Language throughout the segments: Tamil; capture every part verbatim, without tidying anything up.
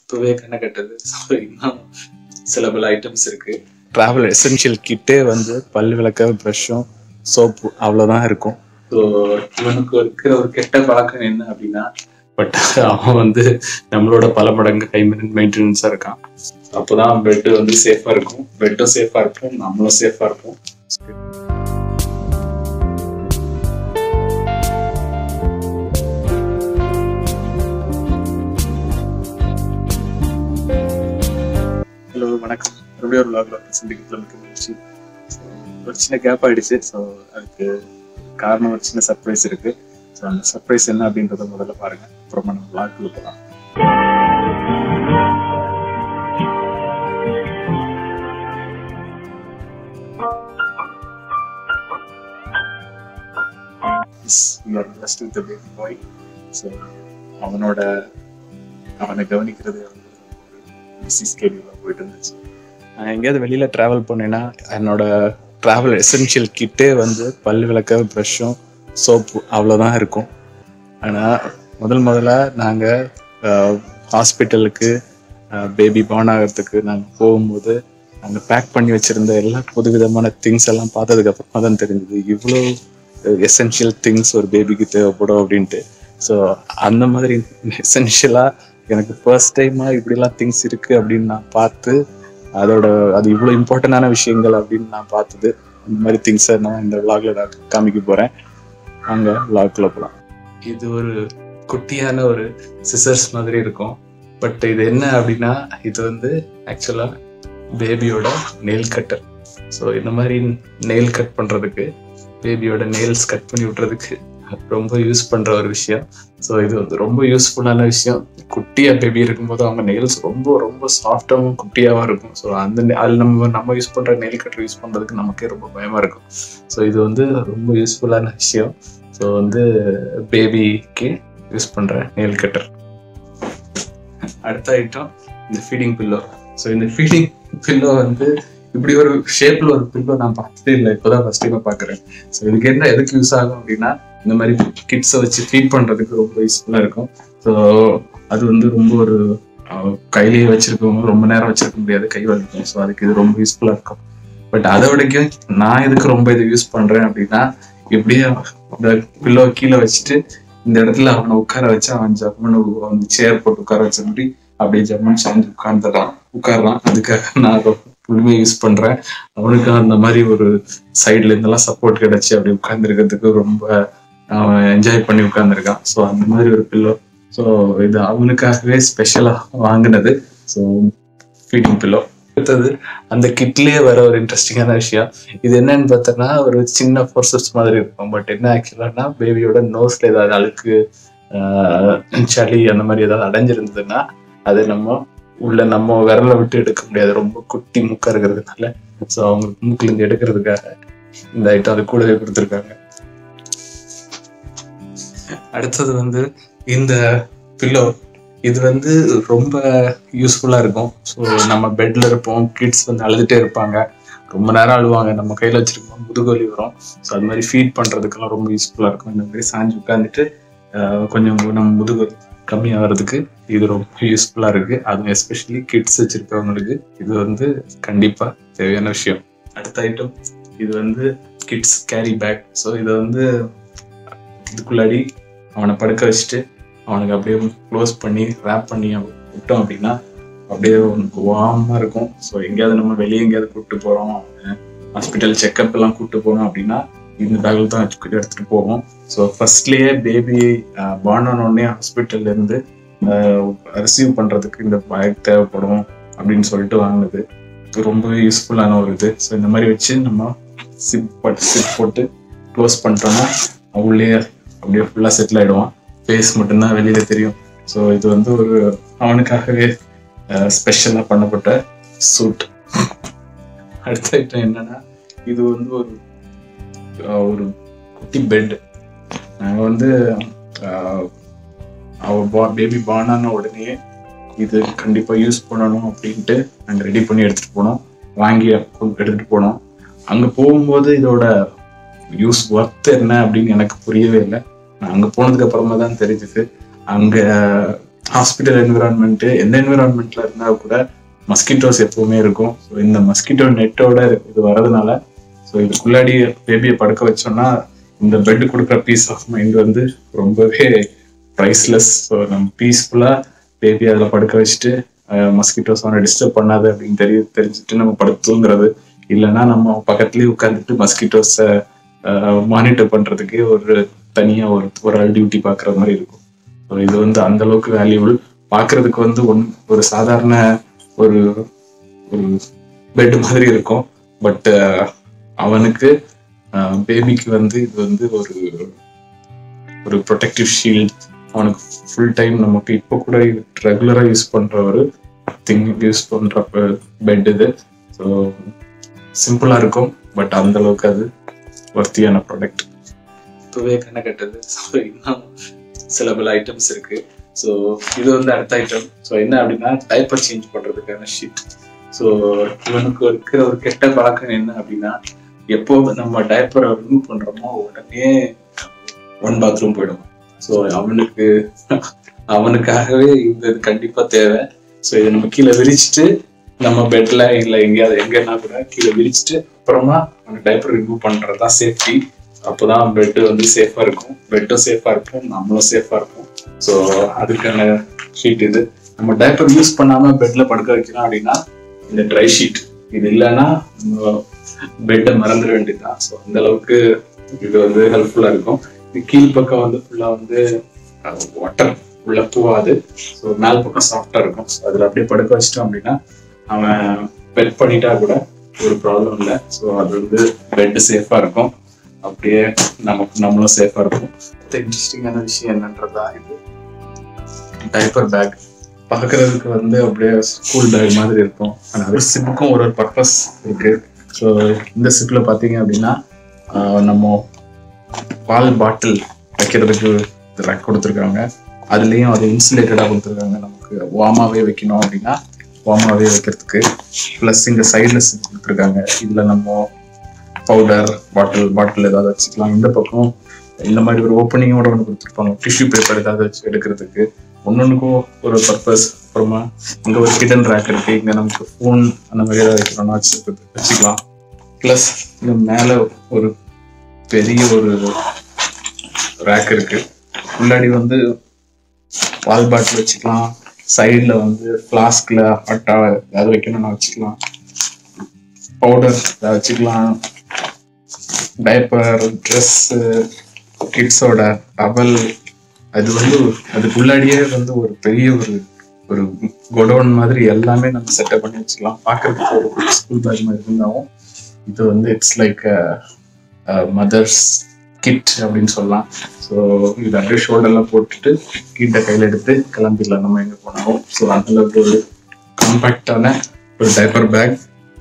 இப்பவே கண்ணை கட்டுது. இன்னும் சில பல ஐட்டம்ஸ் இருக்கு. டிராவல் எசென்ஷியல் கிட்டே வந்து பல் விளக்க, ப்ரஷ்ஷும், சோப்பு அவ்வளோதான் இருக்கும். ஸோ இவனுக்கு இருக்கிற ஒரு கெட்ட பழக்கம் என்ன அப்படின்னா, பட் அவன் வந்து நம்மளோட பல மடங்கு ஹை மெயின்டெனன்ஸாக இருக்கான். அப்போதான் பெட்டு வந்து சேஃபாக இருக்கும், பெட்டும் சேஃபாக இருக்கும், நம்மளும் சேஃபாக இருப்போம். ஹலோ, வணக்கம். மறுபடியும் ஒரு விளாக்ல வந்து சந்திக்கிறதுல மிக்க மகிழ்ச்சி. ஒரு சின்ன கேப் ஆயிடுச்சு. ஸோ அதுக்கு காரணம் ஒரு சின்ன சர்ப்ரைஸ் இருக்கு. ஸோ அந்த சர்ப்ரைஸ் என்ன அப்படின்றத முதல்ல பாருங்க, அப்புறமா நம்ம விளாக்ல போகலாம். ஸோ அவனோட அவனை கவனிக்கிறது போயிட்டு இருந்துச்சு. நான் எங்கேயாவது வெளியில டிராவல் பண்ணேன்னா என்னோட டிராவல் எசென்ஷியல் கிட்டே வந்து பல் விளக்க, ப்ரஷ்ஷும், சோப்பு அவ்வளோதான் இருக்கும். ஆனால் முதல் முதல்ல நாங்கள் ஹாஸ்பிட்டலுக்கு பேபி பார்ன் ஆகிறதுக்கு நாங்கள் போகும்போது நாங்கள் பேக் பண்ணி வச்சுருந்த எல்லா புது விதமான திங்ஸ் எல்லாம் பார்த்ததுக்கப்புறமா தான் தெரிஞ்சுது இவ்வளோ எசென்ஷியல் திங்ஸ் ஒரு பேபிக்கு தேவைப்படும் அப்படின்ட்டு. ஸோ அந்த மாதிரி எசென்ஷியலாக எனக்கு ஃபர்ஸ்ட் டைமாக இப்படிலாம் திங்ஸ் இருக்குது அப்படின்னு நான் பார்த்து, அதோட அது இவ்வளோ இம்பார்ட்டண்டான விஷயங்கள் அப்படின்னு நான் பார்த்தது. இந்த மாதிரி திங்ஸை நான் இந்த விளாக்ல நான் காமிக்க போகிறேன். அங்கே விளாக்ல போகலாம். இது ஒரு குட்டியான ஒரு சிசர்ஸ் மாதிரி இருக்கும். பட் இது என்ன அப்படின்னா, இது வந்து ஆக்சுவலாக பேபியோட நெயில் கட்டர். ஸோ இந்த மாதிரி நெயில் கட் பண்ணுறதுக்கு, பேபியோட நெயில்ஸ் கட் பண்ணி விட்டுறதுக்கு ரொம்ப யூஸ் பண்ணுற ஒரு விஷயம். ஸோ இது வந்து ரொம்ப யூஸ்ஃபுல்லான விஷயம். குட்டியாக பேபி இருக்கும்போது அவங்க நெயில்ஸ் ரொம்ப ரொம்ப சாஃப்டாகவும் குட்டியாகவும் இருக்கும். ஸோ அந்த அதில் நம்ம நம்ம யூஸ் பண்ணுற நெயில் கட்டர் யூஸ் பண்ணுறதுக்கு நமக்கே ரொம்ப பயமாக இருக்கும். ஸோ இது வந்து ரொம்ப யூஸ்ஃபுல்லான விஷயம். ஸோ வந்து பேபிக்கு யூஸ் பண்ணுற நெயில் கட்டர். அடுத்த ஐட்டம் இந்த ஃபீடிங் பில்லோ. ஸோ இந்த ஃபீடிங் பில்லோ வந்து இப்படி ஒரு ஷேப்ல ஒரு பில்லோ நான் பார்த்ததே இல்லை, இப்போதான் ஃபர்ஸ்ட் டைம் பார்க்குறேன். ஸோ இதுக்கு என்ன எதுக்கு யூஸ் ஆகும் அப்படின்னா, இந்த மாதிரி கிட்ஸை வச்சு ஃபீட் பண்ணுறதுக்கு ரொம்ப யூஸ்ஃபுல்லாக இருக்கும். ஸோ அது வந்து ரொம்ப ஒரு கையிலேயே வச்சிருக்கவங்க ரொம்ப நேரம் வச்சிருக்க முடியாது, கை வலிக்கும். ஸோ அதுக்கு இது ரொம்ப யூஸ்ஃபுல்லாக இருக்கும். பட் அதை விடக்கும் நான் எதுக்கு ரொம்ப இதை யூஸ் பண்ணுறேன் அப்படின்னா, இப்படியே இந்த பில்லோ கீழே வச்சுட்டு இந்த இடத்துல அவனை உட்கார வச்சு அவன் ஜம்முன்னு வந்து சேர் போட்டு உட்கார வச்ச மாதிரி அப்படியே ஜம்முன்னு சாஞ்சு உட்கார்ந்துடுறான் உட்காடுறான் அதுக்காக நான் ஃபுல்லுமே யூஸ் பண்றேன். அவனுக்கு அந்த மாதிரி ஒரு சைட்ல இருந்தெல்லாம் சப்போர்ட் கிடைச்சி அப்படி உட்கார்ந்துருக்கிறதுக்கு ரொம்ப அவன் என்ஜாய் பண்ணி உட்கார்ந்துருக்கான். ஸோ அந்த மாதிரி ஒரு பில்லோ. ஸோ இது அவனுக்காகவே ஸ்பெஷலா வாங்கினது. So feeding pillow. அடுத்தது அந்த கிட்லயே வர ஒரு இன்ட்ரெஸ்டிங்கான விஷயம். இது என்னன்னு பார்த்தோம்னா, ஒரு சின்ன ஃபோர்சப்ஸ் மாதிரி இருக்கும். பட் என்ன ஆக்சுவலானா, பேபியோட நோஸ்ல ஏதாவது அழுக்கு, சளி அந்த மாதிரி ஏதாவது அடைஞ்சிருந்ததுன்னா அதை நம்ம உள்ள நம்ம விரலை விட்டு எடுக்க முடியாது, ரொம்ப குட்டி மூக்கா இருக்கிறதுனால. ஸோ அவங்களுக்கு மூக்குல இருந்து எடுக்கிறதுக்காக இந்த ஐட்டம் அது கூடவே கொடுத்துருக்காங்க. அடுத்தது வந்து இந்த பில்லோ. இது வந்து ரொம்ப யூஸ்ஃபுல்லா இருக்கும். ஸோ நம்ம பெட்ல இருப்போம், கிட்ஸ் வந்து அழுதுட்டே இருப்பாங்க, ரொம்ப நேரம் அழுவாங்க, நம்ம கையில வச்சிருக்கோம், முதுகொலி வரும். ஸோ அது மாதிரி ஃபீட் பண்றதுக்கெல்லாம் ரொம்ப யூஸ்ஃபுல்லா இருக்கும். இந்த மாதிரி சாஞ்சு உட்காந்துட்டு கொஞ்சம் நம்ம முதுகொலி கம்மியாகிறதுக்கு இது ரொம்ப யூஸ்ஃபுல்லா இருக்கு. அதுவும் எஸ்பெஷலி கிட்ஸ் வச்சிருக்கவங்களுக்கு இது வந்து கண்டிப்பா தேவையான விஷயம். அடுத்த ஐட்டம் இது வந்து கிட்ஸ் கேரி பேக். ஸோ இதை வந்து இதுக்குள்ளாடி அவனை படுக்க வச்சுட்டு அவனுக்கு அப்படியே க்ளோஸ் பண்ணி ரேப் பண்ணி விட்டோம் அப்படின்னா அப்படியே அவனுக்கு வார்மா இருக்கும். ஸோ எங்கேயாவது நம்ம வெளியே எங்கேயாவது கூப்பிட்டு போறோம், ஹாஸ்பிட்டல் செக்அப் எல்லாம் கூப்பிட்டு போறோம் அப்படின்னா இந்த பேக்ல தான் எடுத்துட்டு போவோம். ஸோ ஃபர்ஸ்ட்லயே பேபி பார்ன் ஆன உடனே ஹாஸ்பிட்டல்ல இருந்து ரிசீவ் பண்றதுக்கு இந்த பேக் தேவைப்படும் அப்படின்னு சொல்லிட்டு வாங்கினது. ரொம்ப யூஸ்ஃபுல்லான ஒரு இது. ஸோ இந்த மாதிரி வச்சு நம்ம சிப் போட்டு சிப் போட்டு க்ளோஸ் பண்ணிட்டோம்னா உள்ளே அப்படியே ஃபுல்லா செட்டில் ஆயிடுவான். ஃபேஸ் மட்டும்தான் வெளியில தெரியும். ஸோ இது வந்து ஒரு அவனுக்காகவே ஸ்பெஷலா பண்ணப்பட்ட சூட். அடுத்த ஐட்டம் என்னன்னா, இது வந்து ஒரு ஒரு குட்டி பெட். நாங்கள் வந்து அவ பேபி பார்ன் ஆன உடனே இது கண்டிப்பா யூஸ் பண்ணணும் அப்படின்ட்டு நாங்கள் ரெடி பண்ணி எடுத்துட்டு போனோம், வாங்கி எடுத்துட்டு போனோம். அங்க போகும்போது இதோட யூஸ் ஒர்த் என்ன அப்படின்னு எனக்கு புரியவே இல்லை. நான் அங்க போனதுக்கு அப்புறமா தான் தெரிஞ்சுது. அங்க ஹாஸ்பிட்டல் என்விரான்மெண்ட் எந்த என்விரான்மெண்ட்ல இருந்தா கூட மஸ்கிட்டோஸ் எப்பவுமே இருக்கும். ஸோ இந்த மஸ்கிட்டோ நெட்டோட இது வர்றதுனால ஸோ இதுக்குள்ளாடி பேபியை படுக்க வச்சோம்னா இந்த பெட் கொடுக்குற பீஸ் ஆஃப் மைண்ட் வந்து ரொம்பவே ப்ரைஸ்லெஸ். ஸோ நம்ம பீஸ்ஃபுல்லா பேபி அதில் படுக்க வச்சுட்டு மஸ்கிட்டோஸ் அவனை டிஸ்டர்ப் பண்ணாது அப்படின்னு தெரிய தெரிஞ்சுட்டு நம்ம படுத்து தூங்குறது. இல்லைன்னா நம்ம பக்கத்துலேயே உட்காந்துட்டு மஸ்கிட்டோஸை மானிட்டர் பண்றதுக்கு ஒரு தனியா ஒரு ஒரு ஆள் டியூட்டி பாக்குற மாதிரி இருக்கும். ஸோ இது வந்து அந்த அளவுக்கு வேல்யூபிள். பாக்குறதுக்கு வந்து ஒன் ஒரு சாதாரண ஒரு ஒரு பெட் மாதிரி இருக்கும். பட் அவனுக்கு பேபிக்கு வந்து இது வந்து ஒரு ஒரு ப்ரொடெக்டிவ் ஷீல்ட். அவனுக்கு ஃபுல் டைம் நமக்கு இப்போ கூட ரெகுலரா யூஸ் பண்ற ஒரு திங் யூஸ் பண்ற பெட் இது. ஸோ சிம்பிளா இருக்கும், பட் அந்த அளவுக்கு அது வர்த்தியான ப்ராடக்ட். இப்பவே கண்ணை கட்டுது. ஸோ இன்னும் சில பல ஐட்டம்ஸ் இருக்கு. ஸோ இது வந்து அடுத்த ஐட்டம். ஸோ என்ன அப்படின்னா டைப்பர் சேஞ்ச் பண்றதுக்கான ஷீட். ஸோ இவனுக்கு இருக்கிற ஒரு கெட்ட பழக்கம் என்ன அப்படின்னா எப்போ நம்ம டைப்பரை ரிமூவ் பண்றோமோ உடனே ஒன் பாத்ரூம் போயிடும். ஸோ அவனுக்கு அவனுக்காகவே இந்த இது கண்டிப்பா தேவை. ஸோ இதை நம்ம கீழே விரிச்சிட்டு நம்ம பெட்ல இல்லை எங்கேயாவது எங்கன்னா கூட கீழே விரிச்சிட்டு அப்புறமா அந்த டைப்பர் ரிமூவ் பண்றதுதான் சேஃப்டி. அப்போதான் பெட்டு வந்து சேஃபா இருக்கும், பெட்டும் சேஃபா இருக்கும், நம்மளும் சேஃபா இருக்கும். ஸோ அதுக்கான ஷீட் இது. நம்ம டைப்பர் யூஸ் பண்ணாம பெட்ல படுக்க வைக்கிறோம் அப்படின்னா இந்த ட்ரை ஷீட் இது இல்லைன்னா பெட்டை மறந்துட வேண்டியதுதான். ஸோ அந்த அளவுக்கு இது வந்து ஹெல்ப்ஃபுல்லா இருக்கும். இது கீழ் பக்கம் வந்து ஃபுல்லா வந்து வாட்டர் உள்ள பூவாது. ஸோ மேல் பக்கம் சாஃப்டா இருக்கும். ஸோ அதுல அப்படியே படுக்க வச்சிட்டோம் அப்படின்னா அவன் பெட் பண்ணிட்டா கூட ஒரு ப்ராப்ளம் இல்லை. ஸோ அது வந்து பெட் சேஃபா இருக்கும், அப்படியே நமக்கு நம்மளும் சேஃபா இருக்கும். இன்ட்ரெஸ்டிங்கான விஷயம் என்னன்றதா இது டைப்பர் பேக். பார்க்கறதுக்கு வந்து அப்படியே ஸ்கூல் பேக் மாதிரி இருக்கும். ஆனால் சிப்புக்கும் ஒரு ஒரு பர்பஸ் இருக்கு. ஸோ இந்த சிப்பில் பார்த்தீங்க அப்படின்னா நம்ம பால் பாட்டில் வைக்கிறதுக்கு ரேக் கொடுத்துருக்காங்க. அதுலேயும் அது இன்சுலேட்டடாக கொடுத்துருக்காங்க. நமக்கு வார்மாவே வைக்கணும் அப்படின்னா வார்மாவே வைக்கிறதுக்கு. ப்ளஸ் இங்கே சைடில் சிப் கொடுத்துருக்காங்க. இதில் நம்ம பவுடர் பாட்டில் பாட்டில் ஏதாவது வச்சுக்கலாம். இந்த பக்கம் இந்த மாதிரி ஒரு ஓப்பனிங்கோட ஒன்று கொடுத்துருப்பாங்க, டிஷ்யூ பேப்பர் ஏதாவது வச்சு எடுக்கிறதுக்கு. ஒன்னொன்னுக்கும் ஒரு பர்பஸ். அப்புறமா இங்கே ஒரு ஹிடன் ரேக் இருக்கு. இங்கே நமக்கு ஃபோன் அந்த மாதிரி ஏதாவது வைக்கணும்னா வச்சு வச்சுக்கலாம். ப்ளஸ் இங்கே மேலே ஒரு பெரிய ஒரு ரேக் இருக்கு. முன்னாடி வந்து பால் பாட்டில் வச்சுக்கலாம். சைடில் வந்து ஃப்ளாஸ்கில் ஹாட்டா ஏதாவது வைக்கணும்னா வச்சுக்கலாம். பவுடர் ஏதாவது வச்சுக்கலாம். டைப்பர், ட்ரெஸ்ஸு, கிட்ஸோட டவல், அது வந்து அதுக்குள்ளாடியே வந்து ஒரு பெரிய ஒரு ஒரு கொடோன் மாதிரி எல்லாமே நம்ம செட்டப் பண்ணி வச்சுக்கலாம். பார்க்கறதுக்கு ஒரு ஸ்கூல் பேக் மாதிரி இருந்தாலும் இது வந்து இட்ஸ் லைக் மதர்ஸ் கிட் அப்படின்னு சொல்லலாம். ஸோ இது அப்படியே ஷோல்டர்லாம் போட்டுட்டு கிட்ட கையில் எடுத்து கிளம்பிடலாம் நம்ம எங்கே போனாலும். ஸோ அந்தளவுக்கு ஒரு காம்பேக்டான ஒரு டைப்பர் பேக்.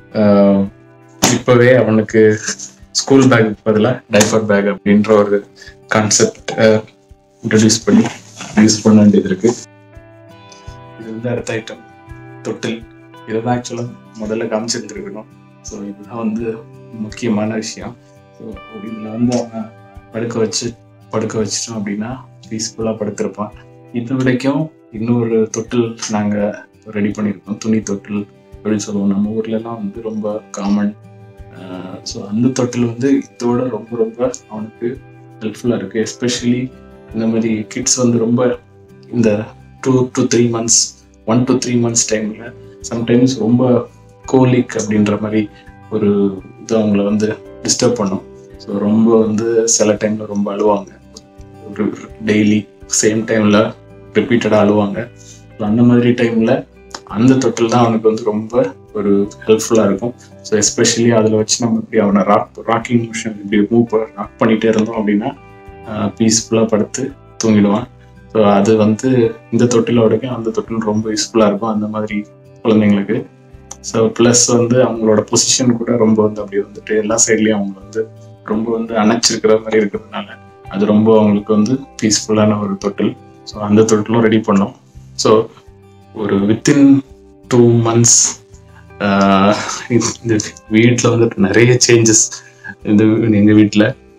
இப்போவே அவனுக்கு ஸ்கூல் பேக் பதிலாக டைப்பர் பேக் அப்படின்ற ஒரு கான்செப்ட் இன்ட்ரடியூஸ் பண்ணி யூஸ் பண்ண வேண்டியது இருக்கு. இது வந்து அடுத்த ஐட்டம் தொட்டில். இதுதான் ஆக்சுவலாக முதல்ல காமிச்சிருந்துருக்கணும். ஸோ இதுதான் வந்து முக்கியமான விஷயம். ஸோ இதில் வந்து அவனை படுக்க வச்சு படுக்க வச்சிட்டோம் அப்படின்னா பீஸ்ஃபுல்லாக படுத்திருப்பான். இது வரைக்கும் இன்னொரு தொட்டில் நாங்கள் ரெடி பண்ணியிருக்கோம், துணி தொட்டில் அப்படின்னு சொல்லுவோம். நம்ம ஊர்லலாம் வந்து ரொம்ப காமன். ஸோ அந்த தொட்டில் வந்து இதோட ரொம்ப ரொம்ப அவனுக்கு ஹெல்ப்ஃபுல்லாக இருக்குது. எஸ்பெஷலி இந்த மாதிரி கிட்ஸ் வந்து ரொம்ப இந்த two to three months one to three months டைமில் சம்டைம்ஸ் ரொம்ப கோலிக் அப்படின்ற மாதிரி ஒரு இது அவங்கள வந்து டிஸ்டர்ப் பண்ணும். ஸோ ரொம்ப வந்து சில டைமில் ரொம்ப அழுவாங்க, ஒரு டெய்லி சேம் டைமில் ரிப்பீட்டடாக அழுவாங்க. ஸோ அந்த மாதிரி டைமில் அந்த தொட்டில் தான் அவனுக்கு வந்து ரொம்ப ஒரு ஹெல்ப்ஃபுல்லாக இருக்கும். ஸோ எஸ்பெஷலி அதில் வச்சு நம்ம இப்படி அவனை ராக் ராக்கிங் மோஷன் இப்படி மூவ் ராக் பண்ணிகிட்டே இருந்தோம் அப்படின்னா பீஸ்ஃபுல்லாக படுத்து தூங்கிடுவான். ஸோ அது வந்து இந்த தொட்டில் வரைக்கும் அந்த தொட்டில் ரொம்ப யூஸ்ஃபுல்லாக இருக்கும் அந்த மாதிரி குழந்தைங்களுக்கு. ஸோ ப்ளஸ் வந்து அவங்களோட பொசிஷன் கூட ரொம்ப வந்து அப்படி வந்துட்டு எல்லா சைட்லேயும் அவங்க வந்து ரொம்ப வந்து அணைச்சிருக்கிற மாதிரி இருக்கிறதுனால அது ரொம்ப அவங்களுக்கு வந்து பீஸ்ஃபுல்லான ஒரு தொட்டில். ஸோ அந்த தொட்டிலும் ரெடி பண்ணோம். ஸோ ஒரு வித்தின் டூ மந்த்ஸ் இந்த வீட்டில் வந்துட்டு நிறைய சேஞ்சஸ் இந்த எங்கள் வீட்டில்.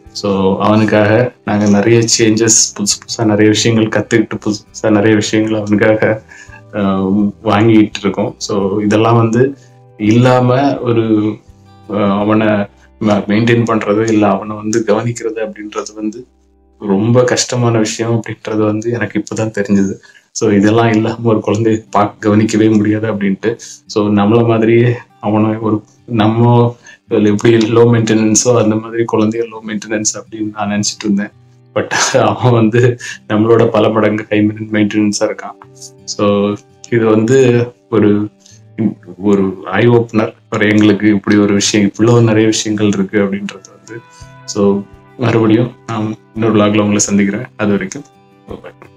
ஸோ அவனுக்காக நாங்கள் நிறைய சேஞ்சஸ், புதுசு புதுசாக நிறைய விஷயங்கள் கற்றுக்கிட்டு, புதுசு புதுசாக நிறைய விஷயங்கள் அவனுக்காக வாங்கிட்டு இருக்கோம். ஸோ இதெல்லாம் வந்து இல்லாமல் ஒரு அவனை மெயின்டைன் பண்ணுறது இல்லை அவனை வந்து கவனிக்கிறது அப்படின்றது வந்து ரொம்ப கஷ்டமான விஷயம் அப்படின்றது வந்து எனக்கு இப்போதான் தெரிஞ்சது. ஸோ இதெல்லாம் இல்லாமல் ஒரு குழந்தைய பார்க்க கவனிக்கவே முடியாது அப்படின்ட்டு. ஸோ நம்மள மாதிரியே அவனை ஒரு நம்ம எப்படி லோ மெயின்டெனன்ஸோ அந்த மாதிரி குழந்தைய லோ மெயின்டெனன்ஸ் அப்படின்னு நான் நினச்சிட்டு இருந்தேன். பட் அவன் வந்து நம்மளோட பல மடங்கு ஹை மெயின்டெனன்ஸாக இருக்கான். ஸோ இது வந்து ஒரு ஒரு ஐ ஓப்பனர் ஒரு எங்களுக்கு இப்படி ஒரு விஷயம் இவ்வளோ நிறைய விஷயங்கள் இருக்கு அப்படின்றது வந்து. ஸோ மறுபடியும் நான் இன்னொரு vlogல உங்களை சந்திக்கிறேன். அது வரைக்கும் bye.